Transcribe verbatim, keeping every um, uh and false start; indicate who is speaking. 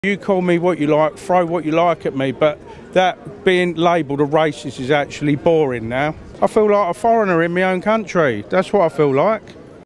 Speaker 1: You call me what you like, throw what you like at me, but that being labelled a racist is actually boring now. I feel like a foreigner in my own country. That's what I feel like.